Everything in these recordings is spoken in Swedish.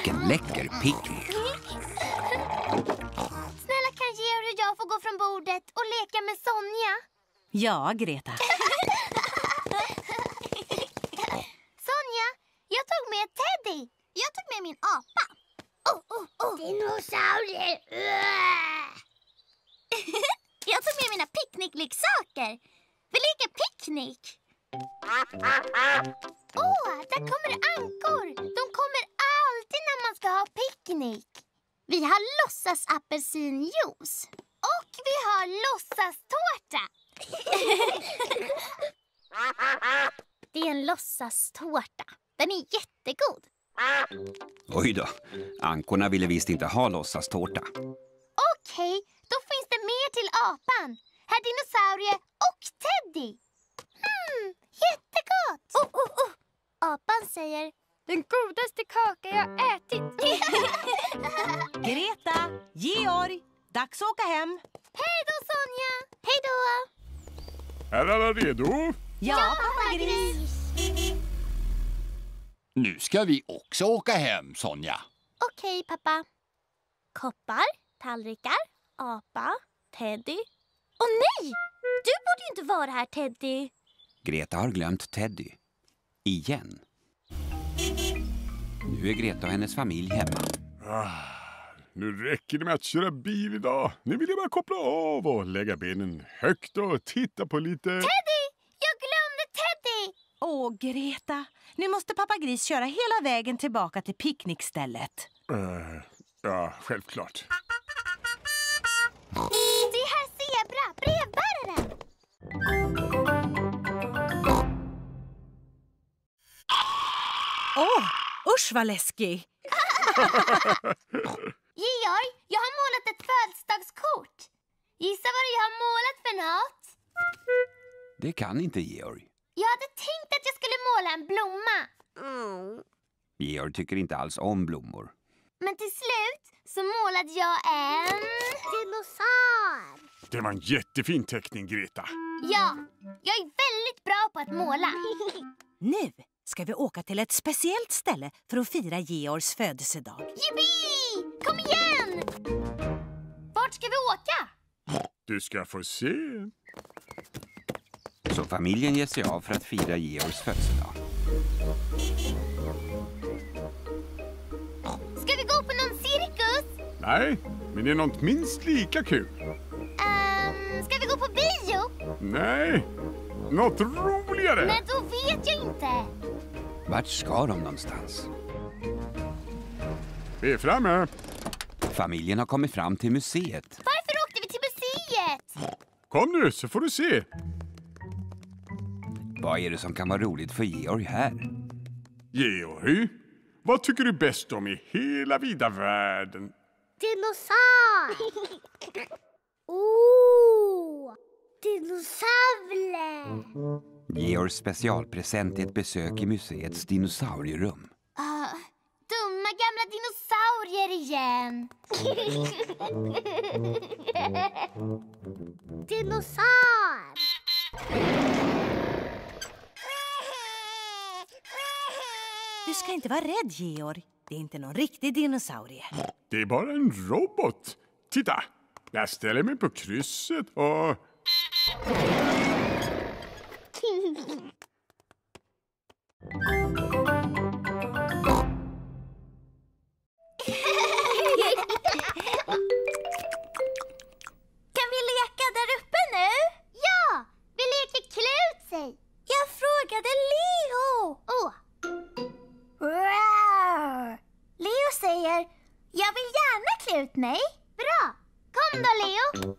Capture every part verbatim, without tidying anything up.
Vilken läcker picknick. Snälla, kan Georg och jag få gå från bordet och leka med Sonja? Ja, Greta. Sonja, jag tog med Teddy. Jag tog med min apa. Oh, oh, oh. Dinosaurier. Jag tog med mina picknickleksaker. Vi leker picknick. Åh, oh, där kommer ankor. De kommer alltid när man ska ha picknick. Vi har låtsas apelsinjuice. Och vi har låtsas tårta. Det är en låtsas tårta. Den är jättegod. Oj då, ankorna ville visst inte ha låtsastårta. Okej, då finns det mer till apan. Herr dinosaurie och Teddy. Hmm, jättegott. Oh, oh, oh. Apan säger, den godaste kaka jag ätit. Greta, Georg, dags att åka hem. Hej då, Sonja. Hej då. Är alla redo? Ja, pappa Gris. Nu ska vi också åka hem, Sonja. Okej, pappa. Koppar, tallrikar, apa, Teddy. Åh nej! Du borde ju inte vara här, Teddy. Greta har glömt Teddy. Igen. Nu är Greta och hennes familj hemma. Ah, nu räcker det med att köra bil idag. Nu vill jag bara koppla av och lägga benen högt och titta på lite... Teddy! Jag glömde Teddy! Åh, Greta. Nu måste pappa Gris köra hela vägen tillbaka till picknickstället. Uh, ja, självklart. Det är här Zebra, brevbäraren. Åh, usch vad läskig. Georg, jag har målat ett födelsedagskort. Gissa vad jag har målat för något? Det kan inte Georg. Jag hade tänkt att jag skulle måla en blomma. Mm. Georg tycker inte alls om blommor. Men till slut så målade jag en... dinosaur. Det var en jättefin teckning, Greta. Ja, jag är väldigt bra på att måla. Nu ska vi åka till ett speciellt ställe för att fira Georgs födelsedag. Yippee! Kom igen! Vart ska vi åka? Du ska få se. Så familjen ger sig av för att fira Georgs födelsedag. Ska vi gå på någon cirkus? Nej, men det är något minst lika kul. Um, ska vi gå på bio? Nej, något roligare. Men då vet jag inte. Vart ska de någonstans? Vi är framme. Familjen har kommit fram till museet. Varför åkte vi till museet? Kom nu så får du se. Vad är det som kan vara roligt för Georg här? Georg, vad tycker du bäst om i hela vida världen? Dinosaur! Oh! Dinosaurer! Georgs specialpresent är ett besök i museets dinosaurierum. Uh, dumma gamla dinosaurier igen. Dinosaur! Du ska inte vara rädd, Georg. Det är inte någon riktig dinosaurie. Det är bara en robot. Titta, jag ställer mig på krysset och... Kan vi leka där uppe nu? Ja, vi leker klä ut sig. Jag frågade Leo. Oh. Leo säger, jag vill gärna klä ut mig. Bra, kom då Leo.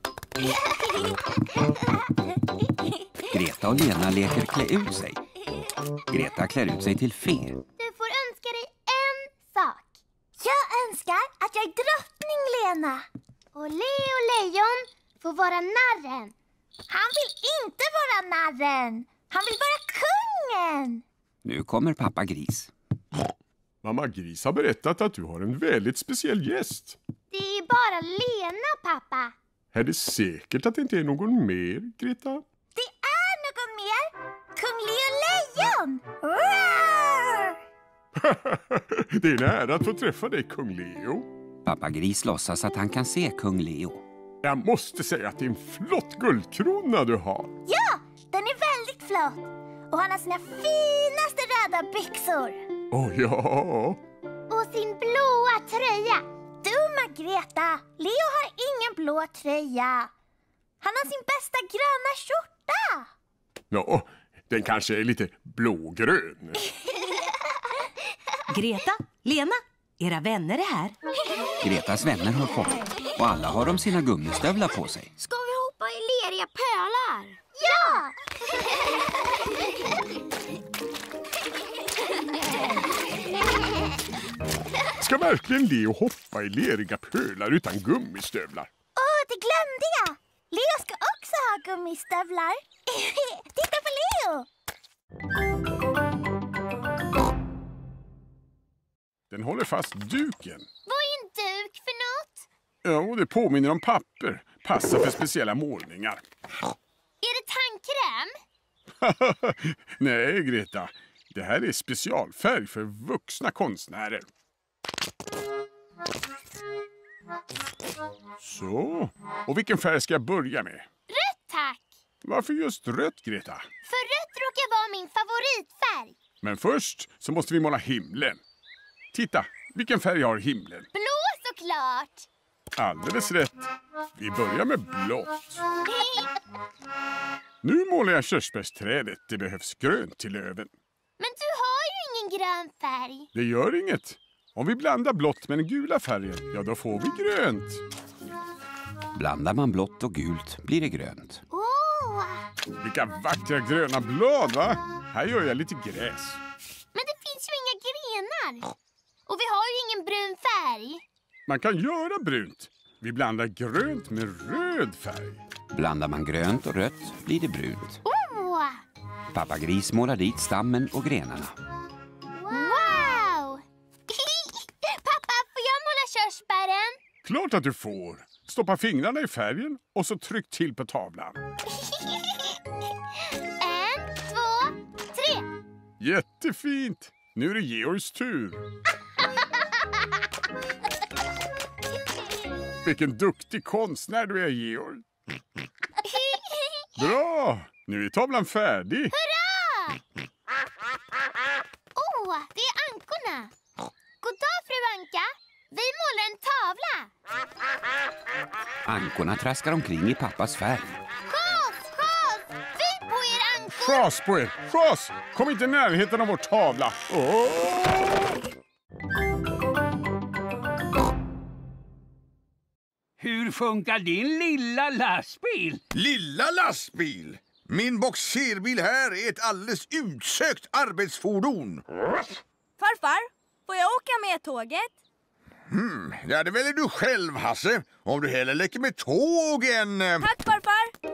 Greta och Lena leker klä ut sig. Greta klär ut sig till fe. Du får önska dig en sak. Jag önskar att jag är drottning, Lena. Och Leo Lejon får vara narren. Han vill inte vara narren. Han vill vara kungen. Nu kommer pappa Gris. Mamma Gris har berättat att du har en väldigt speciell gäst. Det är bara Lena, pappa. Är det säkert att det inte är någon mer, Greta? Det är någon mer. Kung Leo Lejon. Roar! Det är en ära att få träffa dig, kung Leo. Pappa Gris låtsas att han kan se kung Leo. Jag måste säga att det är en flott guldkrona du har. Ja, den är väldigt flott. Och han har sina finaste röda byxor. Åh oh, ja. Och sin blåa tröja. Dumma Greta, Leo har ingen blå tröja. Han har sin bästa gröna skjorta. Ja, den kanske är lite blågrön. Greta, Lena, era vänner är här. Gretas vänner har kommit och alla har de sina gummistövlar på sig. Ska vi hoppa i leriga pölar? Ja! Ska verkligen Leo hoppa i leriga pölar utan gummistövlar? Åh, oh, det glömde jag! Leo ska också ha gummistövlar. Titta på Leo! Den håller fast duken. Vad är en duk för något? Ja, och det påminner om papper. Passar för speciella målningar. Är det tandkräm? Nej, Greta. Det här är specialfärg för vuxna konstnärer. Så. Och vilken färg ska jag börja med? Rött, tack! Varför just rött, Greta? För rött råkar vara min favoritfärg. Men först så måste vi måla himlen. Titta, vilken färg har himlen? Blå såklart! Alldeles rätt. Vi börjar med blått. Nu målar jag körsbärsträdet. Det behövs grönt till löven. Men du har ju ingen grön färg. Det gör inget. Om vi blandar blått med den gula färgen, ja då får vi grönt. Blandar man blått och gult blir det grönt. Åh! Vilka vackra gröna blad, va? Här gör jag lite gräs. Men det finns ju inga grenar. Och vi har ju ingen brun färg. Man kan göra brunt. Vi blandar grönt med röd färg. Blandar man grönt och rött blir det brunt. Åh! Pappa Gris målar dit stammen och grenarna. Wow! Pappa, får jag måla körsbären? Klart att du får. Stoppa fingrarna i färgen och så tryck till på tavlan. En, två, tre. Jättefint. Nu är det Georgs tur. Vilken duktig konstnär du är, Georg. Bra! Nu är tavlan färdig. Hurra! Åh, oh, det är ankorna. God dag, fru Anka. Vi målar en tavla. Ankorna traskar omkring i pappas färg. Chas, chas! Fy på er ankor! Chas på er! Chas! Kom inte i närheten av vår tavla. Oh! Hur funkar din lilla lastbil? Lilla lastbil? Min boxerbil här är ett alldeles utsökt arbetsfordon. Farfar, får jag åka med tåget? Hmm, ja, det väljer du själv, Hasse. Om du hellre leker med tåg än... Tack, farfar!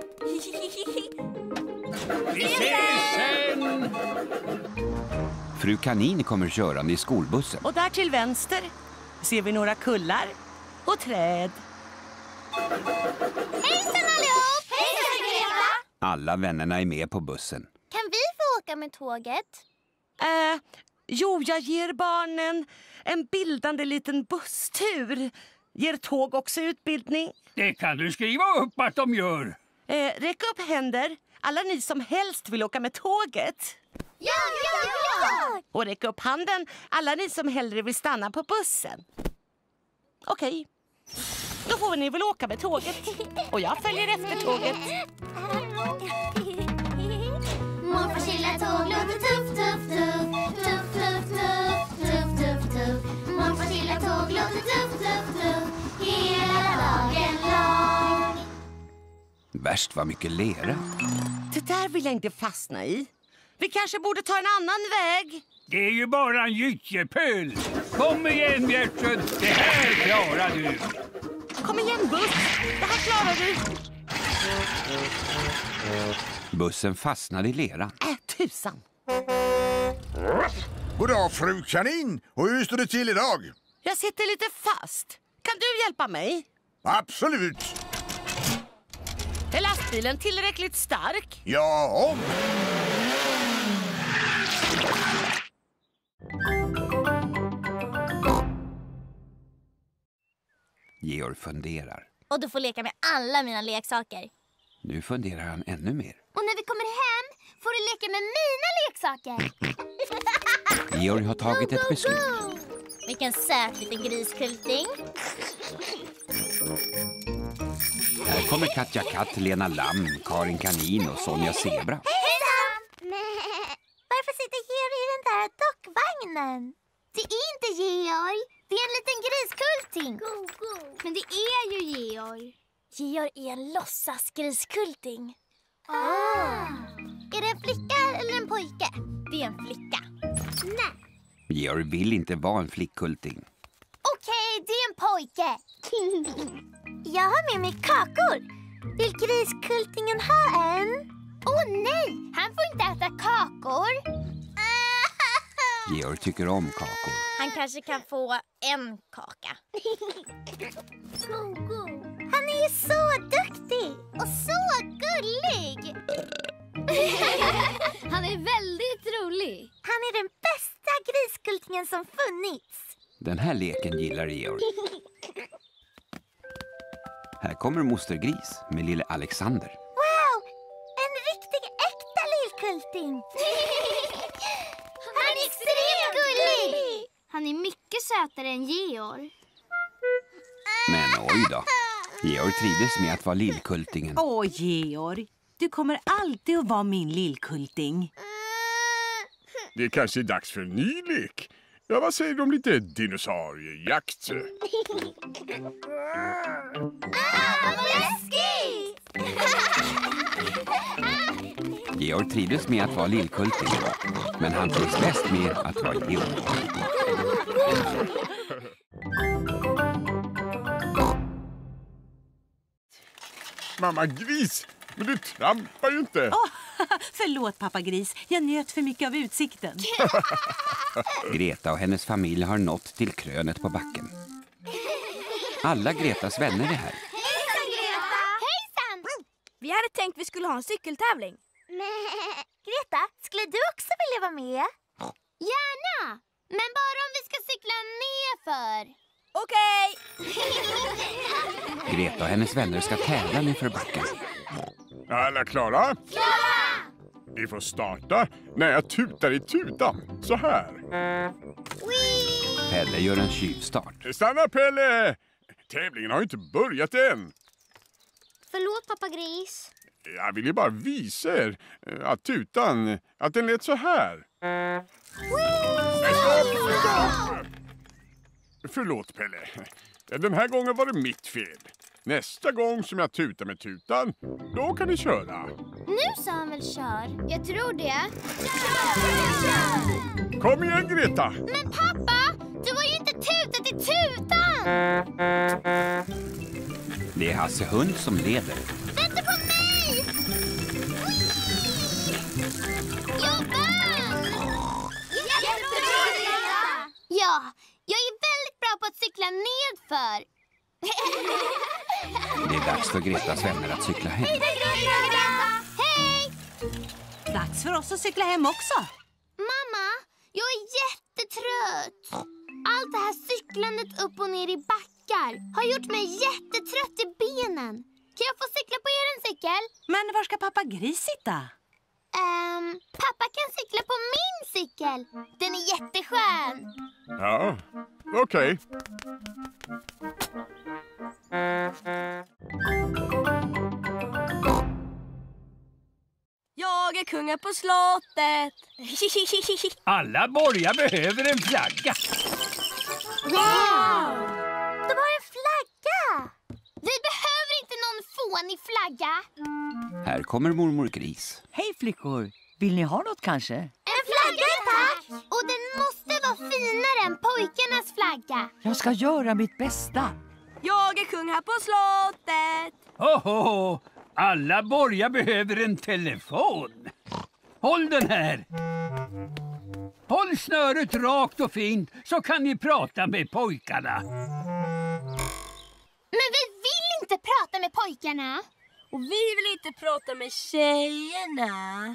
Vi ses sen! Fru Kanin kommer körande i skolbussen. Och där till vänster ser vi några kullar och träd. Hejsan allihop! Hejsan Greta! Alla vännerna är med på bussen. Kan vi få åka med tåget? Eh, jo, jag ger barnen en bildande liten busstur. Ger tåg också utbildning? Det kan du skriva upp att de gör. Eh, räck upp händer, alla ni som helst vill åka med tåget. Ja, ja, ja! Och räck upp handen, alla ni som hellre vill stanna på bussen. Okej, då får ni väl åka med tåget. Och jag följer efter tåget. Morfars lilla tåg låter tuff, tuff, tuff. Tuff, tuff, tuff. Tuff, tuff, tuff. Morfars lilla tåg låter tuff, tuff, tuff. Hela dagen lång. Värst var mycket lera. Det där vill jag inte fastna i. Vi kanske borde ta en annan väg. Det är ju bara en gyttjepöl. Kom igen, Bjärtsjön. Det här klarar du. Kom igen, buss. Det här klarar du. Bussen fastnade i leran. Äh, tusan. Goddag, fru Kanin. Och hur står det till idag? Jag sitter lite fast. Kan du hjälpa mig? Absolut. Är lastbilen tillräckligt stark? Ja, om. Georg funderar. Och du får leka med alla mina leksaker. Nu funderar han ännu mer. Och när vi kommer hem får du leka med mina leksaker. Georg har tagit ett beslut. Vilken söt liten griskulting. Här kommer Katja Katt, Lena Lamm, Karin Kanin och Sonja Zebra. Hejsan! Varför sitter Georg i den där dockvagnen? Det är inte Georg. Det är en liten griskulting. Men det är ju Georg. Georg är en låtsasgriskulting. Ah. Är det en flicka eller en pojke? Det är en flicka. Nej. Georg vill inte vara en flickkulting. Okej, det är en pojke. Jag har med mig kakor. Vill griskultingen ha en? Åh oh, nej, han får inte äta kakor. Georg tycker om kakor. Han kanske kan få en kaka. Han är ju så duktig och så gullig. Han är väldigt rolig. Han är den bästa griskultingen som funnits. Den här leken gillar Georg. Här kommer moster Gris med lille Alexander. Wow, en riktig äkta lillkulting. Han är extremt gullig. Han är mycket sötare än Georg. Men oj då. Georg trivdes med att vara lillkultingen. Åh, Georg. Du kommer alltid att vara min lillkulting. Det kanske är dags för en ny lek. Ja, vad säger du om lite dinosauriejakt? Ah, vad läskigt! Georg trivdes med att vara lillkultingen. Men han trivs bäst med att vara Georg. Mamma Gris, men du trampar ju inte. Oh, förlåt, pappa Gris. Jag njöt för mycket av utsikten. Greta och hennes familj har nått till krönet på backen. Alla Gretas vänner är här. Hejsan, Greta! Hejsan! Vi hade tänkt vi skulle ha en cykeltävling. Greta, skulle du också vilja vara med? Gärna! Men bara om vi ska cykla nerför. Okej! Greta och hennes vänner ska tävla nerför backen. Alla klara? Klara! Vi får starta när jag tutar i tutan. Så här. Pelle gör en tjuvstart. Stanna, Pelle! Tävlingen har ju inte börjat än. Förlåt, pappa Gris. Jag vill ju bara visa er att tutan, att den lät så här. Stopp, stopp! Förlåt, Pelle. Den här gången var det mitt fel. Nästa gång som jag tutar med tutan, då kan ni köra. Nu sa han väl kör? Jag tror det. Kom igen, Greta! Men pappa, du har ju inte tutat i tutan! Det är Hasse Hund som leder. Vänta på mig! Jag vann! Jättebra, Greta! Ja, jag är väldigt bra på att cykla nedför. Det är dags för Gretas vänner att cykla hem. Hej då, Greta! Hej! Dags för oss att cykla hem också. Mamma, jag är jättetrött. Allt det här cyklandet upp och ner i backar har gjort mig jättetrött i benen. Kan jag få cykla på er cykel? Men var ska pappa Gris sitta? Um, pappa kan cykla på min cykel. Den är jätteskön. Ja, okej. Okay. Jag är kungen på slottet. Alla borgar behöver en flagga. Wow! De har en flagga. Vi behöver inte någon fånig flagga. Här kommer mormor Gris. Hej flickor, vill ni ha något kanske? En flagga, tack! Och den måste vara finare än pojkarnas flagga. Jag ska göra mitt bästa. Jag är kung här på slottet. Oho, alla borgar behöver en telefon. Håll den här. Håll snöret rakt och fint så kan ni prata med pojkarna. Men vi vill inte prata med pojkarna. Och vi vill inte prata med tjejerna.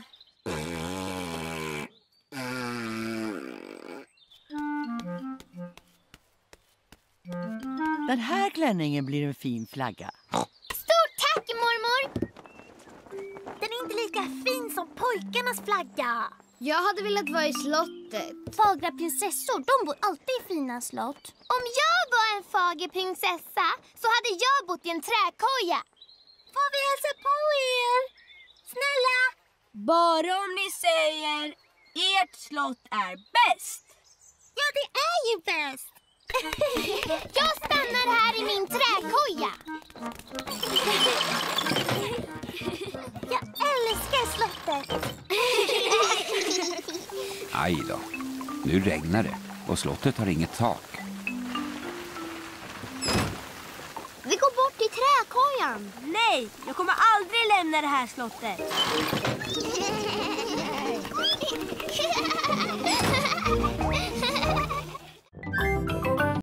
Den här klänningen blir en fin flagga. Stort tack, mormor! Den är inte lika fin som pojkarnas flagga. Jag hade velat vara i slottet. Fagra prinsessor, de bor alltid i fina slott. Om jag var en fager prinsessa så hade jag bott i en träkoja. Får vi hälsa på er? Snälla! Bara om ni säger ert slott är bäst. Ja, det är ju bäst. Jag stannar här i min träkoja. Jag älskar slottet. Aj då. Nu regnar det och slottet har inget tak. Vi går bort till träkojan. Nej, jag kommer aldrig lämna det här slottet.